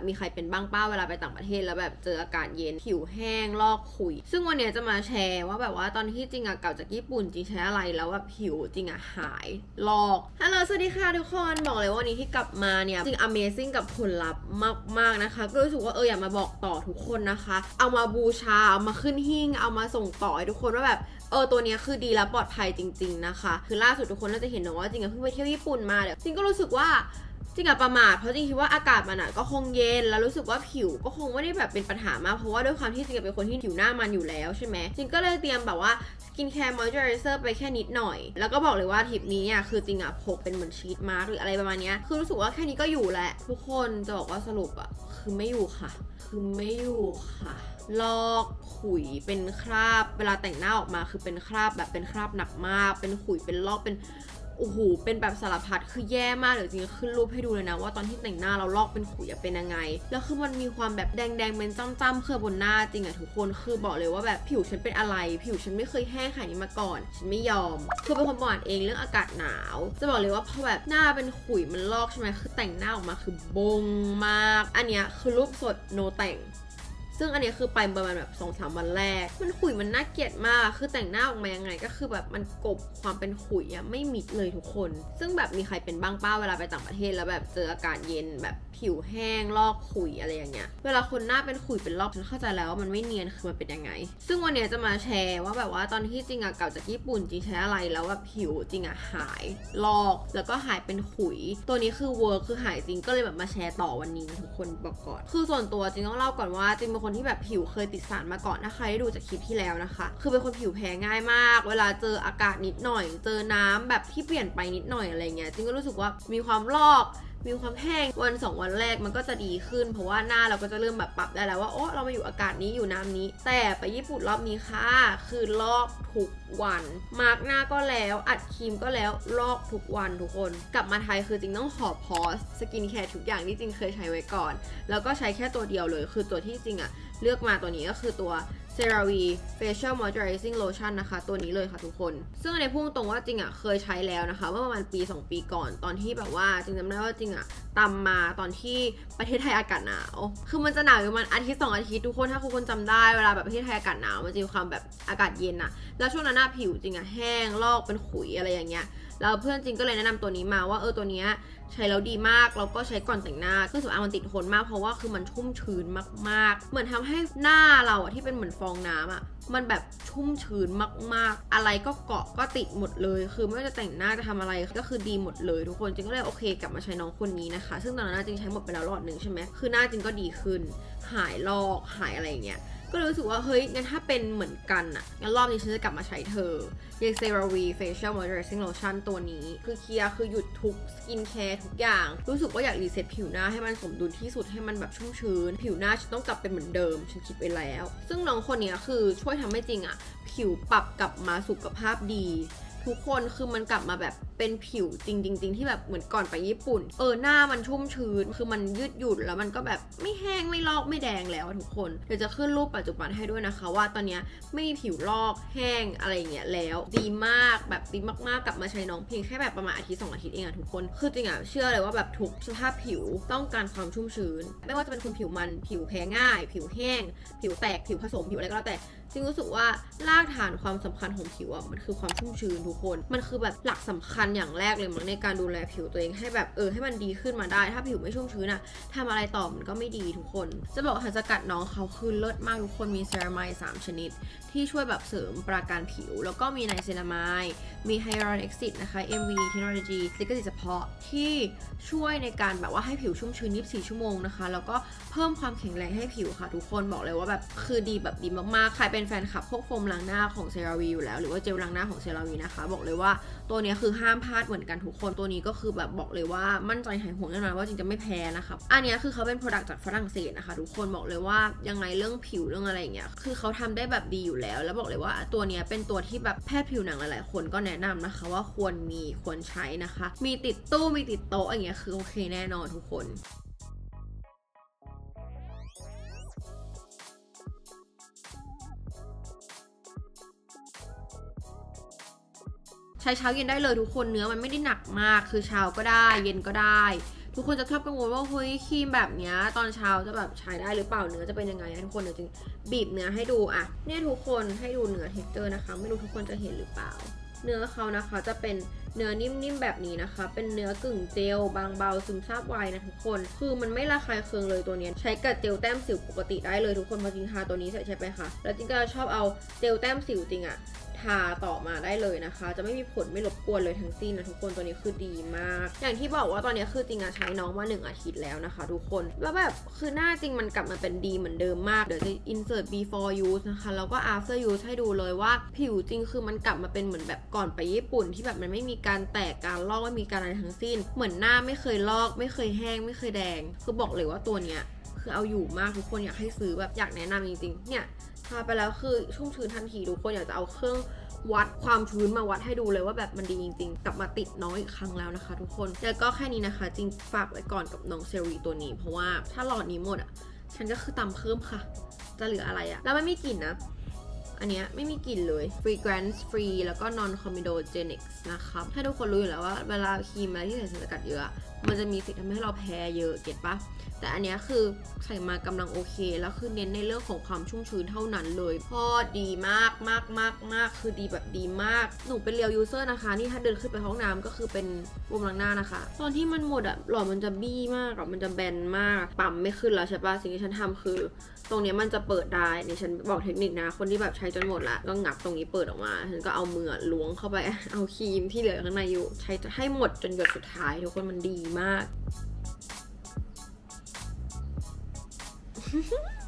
มีใครเป็นบ้างป้าเวลาไปต่างประเทศแล้วแบบเจออากาศเย็นผิวแห้งลอกขุยซึ่งวันนี้จะมาแชร์ว่าแบบว่าตอนที่จริงอะเก่าจากญี่ปุ่นจริงใช้อะไรแล้วแบบผิวจริงอะหายลอกฮัลโหลสวัสดีค่ะทุกคนบอกเลยว่าวันนี้ที่กลับมาเนี่ยจริง Amazing กับผลลัพธ์มากๆนะคะก็รู้สึกว่าอยากมาบอกต่อทุกคนนะคะเอามาบูชาเอามาขึ้นหิ้งเอามาส่งต่อให้ทุกคนว่าแบบตัวนี้คือดีและปลอดภัยจริงๆนะคะคือล่าสุดทุกคนน่าจะเห็นนะว่าจริงๆเพิ่งไปเที่ยวญี่ปุ่นมาเดี๋ยวจริงก็รู้สึกว่าจริงอะประมาทเพราะจริงคิดว่าอากาศมันก็คงเย็นแล้วรู้สึกว่าผิวก็คงไม่ได้แบบเป็นปัญหามากเพราะว่าด้วยความที่จริงเป็นคนที่ผิวหน้ามันอยู่แล้วใช่ไหมจริงก็เลยเตรียมแบบว่าสกินแคร์มอยเจอไรเซอร์ไปแค่นิดหน่อยแล้วก็บอกเลยว่าทริปนี้เนี่ยคือจริงอะพกเป็นเหมือนชีทมาร์กหรืออะไรประมาณนี้คือรู้สึกว่าแค่นี้ก็อยู่แหละทุกคนจะบอกว่าสรุปอะคือไม่อยู่ค่ะลอกขุยเป็นคราบเวลาแต่งหน้าออกมาคือเป็นคราบแบบเป็นคราบหนักมากเป็นขุยเป็นลอกเป็นโอ้โหเป็นแบบสารพัดคือแย่มากเดี๋ยวจริงขึ้นรูปให้ดูเลยนะว่าตอนที่แต่งหน้าเราลอกเป็นขุยเป็นยังไงแล้วคือมันมีความแบบแดงเป็นจ้ำๆคือบนหน้าจริงอะทุกคนคือบอกเลยว่าแบบผิวฉันเป็นอะไรผิวฉันไม่เคยแห้งขนาดนี้มาก่อนฉันไม่ยอมคือเป็นคนประมาทเองเรื่องอากาศหนาวจะบอกเลยว่าพอแบบหน้าเป็นขุยมันลอกใช่ไหมคือแต่งหน้าออกมาคือบงมากอันเนี้ยคือรูปสดโนแต่งซึ่งอันนี้คือไปประมาณแบบ 2-3 วันแรกมันขุยมันน่าเกลียดมากคือแต่งหน้าออกมายังไงก็คือแบบมันกบความเป็นขุยไม่มิดเลยทุกคนซึ่งแบบมีใครเป็นบ้างป้าเวลาไปต่างประเทศแล้วแบบเจออากาศเย็นแบบผิวแห้งลอกขุยอะไรอย่างเงี้ยเวลาคนหน้าเป็นขุยเป็นลอกฉันเข้าใจแล้วว่ามันไม่เนียนคือมันเป็นยังไงซึ่งวันนี้จะมาแชร์ว่าแบบว่าตอนที่จริงอะเก่าจากญี่ปุ่นจริงใช้อะไรแล้วแบบผิวจริงอะหายลอกแล้วก็หายเป็นขุยตัวนี้คือเวิร์คคือหายจริงก็เลยแบบมาแชร์ต่อวันนี้ทุกคนบอกก่อนคือส่วนตัวจริงต้องเล่าก่อนว่าจริงเป็นคนที่แบบผิวเคยติดสารมาก่อนถ้าใครได้ดูจากคลิปที่แล้วนะคะคือเป็นคนผิวแพ้ง่ายมากเวลาเจออากาศนิดหน่อยเจอน้ำแบบที่เปลี่ยนไปนิดหน่อยอะไรเงี้ยจริงก็รู้สึกว่ามีความลอกมีความแห้ง1-2 วันแรกมันก็จะดีขึ้นเพราะว่าหน้าเราก็จะเริ่มแบบปรับได้แล้วว่าเรามาอยู่อากาศนี้อยู่น้ำนี้แต่ไปญี่ปุ่นรอบนี้ค่ะคือลอกทุกวันมาร์กหน้าก็แล้วอัดครีมก็แล้วลอกทุกวันทุกคนกลับมาไทยคือจริงต้องขอพอสสกินแคร์ทุกอย่างที่จริงเคยใช้ไว้ก่อนแล้วก็ใช้แค่ตัวเดียวเลยคือตัวที่จริงอะเลือกมาตัวนี้ก็คือตัว CeraVe Facial Moisturizing Lotion นะคะตัวนี้เลยค่ะทุกคนซึ่งในพุ่งตรงว่าจริงอะเคยใช้แล้วนะคะเมื่อประมาณ1-2 ปีก่อนตอนที่แบบว่าจริงจำได้ว่าจริงอะตามมาตอนที่ประเทศไทยอากาศหนาวคือมันจะหนาวอยู่ประมาณ1-2 อาทิตย์ทุกคนถ้าคุณจำได้เวลาแบบประเทศไทยอากาศหนาวมันจะมีความแบบอากาศเย็นอะแล้วช่วงนั้นหน้าผิวจริงอะแห้งลอกเป็นขุยอะไรอย่างเงี้ยแล้วเพื่อนจริงก็เลยแนะนำตัวนี้มาว่าตัวเนี้ยใช้แล้วดีมากแล้วก็ใช้ก่อนแต่งหน้าเครื่องสำอางมันติดทนมากเพราะว่าคือมันชุ่มชื้นมากๆเหมือนทำให้หน้าเราที่เป็นเหมือนฟองน้ำมันแบบชุ่มชื้นมากๆอะไรก็เกาะก็ติดหมดเลยคือไม่ว่าจะแต่งหน้าจะทำอะไรก็คือดีหมดเลยทุกคนจริงก็เลยโอเคกลับมาใช้น้องคนนี้นะคะซึ่งตอนนั้นจริงใช้หมดไปแล้วหลอดนึงใช่ไหมคือหน้าจริงก็ดีขึ้นหายลอกหายอะไรอย่างเงี้ยก็เลยรู้สึกว่าเฮ้ยงั้นถ้าเป็นเหมือนกันงั้นรอบนี้ฉันจะกลับมาใช้เธออย่าง CeraVe Facial Moisturizing Lotion ตัวนี้คือเคลียร์คือหยุดทุกสกินแคร์ทุกอย่างรู้สึกว่าอยากรีเซ็ตผิวหน้าให้มันสมดุลที่สุดให้มันแบบชุ่มชื้นผิวหน้าฉันต้องกลับเป็นเหมือนเดิมฉันคิดไปแล้วซึ่งน้องคนนี้คือช่วยทำให้จริงผิวปรับกลับมาสุขภาพดีทุกคนคือมันกลับมาแบบเป็นผิวจริงที่แบบเหมือนก่อนไปญี่ปุ่นหน้ามันชุ่มชื้นคือมันยืดหยุ่นแล้วมันก็แบบไม่แห้งไม่ลอกไม่แดงแล้วทุกคนเดี๋ยวจะขึ้นรูปปัจจุบันให้ด้วยนะคะว่าตอนนี้ไม่มีผิวลอกแห้งอะไรเงี้ยแล้วดีมากแบบดีมากๆกลับมาใช้น้องเพียงแค่แบบประมาณ1-2 อาทิตย์เองทุกคนคือจริงเชื่อเลยว่าแบบทุกสภาพผิวต้องการความชุ่มชื้นไม่ว่าจะเป็นคนผิวมันผิวแพ้ง่ายผิวแห้งผิวแตกผิวผสมผิวอะไรก็แล้วแต่จริงรู้สึกว่ารากฐานความสำคัญของผิวมันคือความชุ่มชื้นทุกคนมันคือแบบหลักสำคัญอย่างแรกเลยมั้งในการดูแลผิวตัวเองให้แบบให้มันดีขึ้นมาได้ถ้าผิวไม่ชุ่มชื้นทำอะไรต่อมันก็ไม่ดีทุกคนจะบอกสารสกัดน้องเขาคือเลิศมากทุกคนมีเซรามาย3 ชนิดที่ช่วยแบบเสริมปราการผิวแล้วก็มีไนซินามายมีไฮยาลูรอนิกแอซิดนะคะ MV เทคโนโลยีลิขสิทธิ์เฉพาะที่ช่วยในการแบบว่าให้ผิวชุ่มชื้น24 ชั่วโมงนะคะแล้วก็เพิ่มความแข็งแรงให้ผิวค่ะทุกคนบอกเลยว่าแบบคือดีแบบดีมากๆใครเป็นแฟนคลับพวกโฟมล้างหน้าของ CeraVe อยู่แล้วหรือว่าเจลล้างหน้าของ CeraVe นะคะบอกเลยว่าตัวนี้คือห้ามพลาดเหมือนกันทุกคนตัวนี้ก็คือแบบบอกเลยว่ามั่นใจหายห่วงแน่นอนว่าจริงจะไม่แพ้นะคะอันนี้คือเขาเป็น product จากฝรั่งเศสนะคะทุกคนบอกเลยว่ายังไงเรื่องผิวเรื่องอะไรอย่างเงี้ยคือเขาทำได้แบบดีอยู่แล้วแล้วบอกเลยว่าตัวนี้เป็นตัวที่แบบแพทย์ผิวหนังหลายๆคนก็แนะนำนะคะว่าควรใช้นะคะมีติดตู้มีติดโต๊ะอย่างเงี้ยคือโอเคแน่นอนทุกคนใช้เช้าเย็นได้เลยทุกคนเนื้อมันไม่ได้หนักมากคือเช้าก็ได้เย็นก็ได้ทุกคนจะชอบกังวลว่าเฮ้ยครีมแบบเนี้ยตอนเช้าจะแบบใช้ได้หรือเปล่าเนื้อจะเป็นยังไงทุกคนเดี๋ยวจริงบีบเนื้อให้ดูอะเนี่ยทุกคนให้ดูเนื้อเท็กเจอร์นะคะไม่รู้ทุกคนจะเห็นหรือเปล่าเนื้อเขานะคะจะเป็นเนื้อนิ่มๆแบบนี้นะคะเป็นเนื้อกึ่งเจลบางเบาซึมซาบไวนะทุกคนคือมันไม่ระคายเคืองเลยตัวนี้ใช้กับเจลแต้มสิวปกติได้เลยทุกคนพอจริงทาตัวนี้ใช่ไหมคะแล้วจริงก็ชอบเอาเจลแต้มสิวจริงอะทาต่อมาได้เลยนะคะจะไม่มีผลไม่รบกวนเลยทั้งสิ้นนะทุกคนตัวนี้คือดีมากอย่างที่บอกว่าตอนนี้คือจริงอะใช้น้องมา1 อาทิตย์แล้วนะคะทุกคนแล้วแบบคือหน้าจริงมันกลับมาเป็นดีเหมือนเดิมมากเดี๋ยวจะ insert before use นะคะแล้วก็ after use ให้ดูเลยว่าผิวจริงคือมันกลับมาเป็นเหมือนแบบก่อนไปญี่ปุ่นที่แบบมันไม่มีการแตกการลอกไม่มีการอะไรทั้งสิ้นเหมือนหน้าไม่เคยลอกไม่เคยแห้งไม่เคยแดงคือบอกเลยว่าตัวเนี้ยคือเอาอยู่มากทุกคนอยากให้ซื้อแบบอยากแนะนำจริงๆเนี่ยทาไปแล้วคือชุ่มชื้นทันทีทุกคนอยากจะเอาเครื่องวัดความชื้นมาวัดให้ดูเลยว่าแบบมันดีจริงๆกลับมาติดน้องอีกครั้งแล้วนะคะทุกคนแล้วก็แค่นี้นะคะจริงฝากไว้ก่อนกับน้องเซรีตัวนี้เพราะว่าถ้าหลอดนี้หมดอ่ะฉันก็คือตำเพิ่มค่ะจะเหลืออะไรอ่ะแล้วไม่มีกลิ่นนะอันเนี้ยไม่มีกลิ่นเลย fragrance free แล้วก็ non comedogenic นะคะถ้าทุกคนรู้อยู่แล้วว่าเวลาครีมอะไรที่ใส่สารสกัดเยอะมันจะมีสิทธิ์ทำให้เราแพ้เยอะเก็ตปะแต่อันนี้คือใส่มากำลังโอเคแล้วคือเน้นในเรื่องของความชุ่มชื้นเท่านั้นเลยพอดีมากมากมากมากคือดีแบบดีมากหนูเป็นเรียวยูเซอร์นะคะนี่ถ้าเดินขึ้นไปห้องน้ำก็คือเป็นวงล้างหน้านะคะตอนที่มันหมดอะหลอดมันจะบี้มากอะมันจะแบนมากปั๊มไม่ขึ้นแล้วใช่ปะสิ่งที่ฉันทำคือตรงนี้มันจะเปิดได้เนี่ยฉันบอกเทคนิคนะคนที่แบบใช้จนหมดละก็งับตรงนี้เปิดออกมาฉันก็เอามือล้วงเข้าไปเอาครีมที่เหลือข้างในอยู่ใช้ให้หมดจนหยดสุดท้ายทุกคนมันดีมาก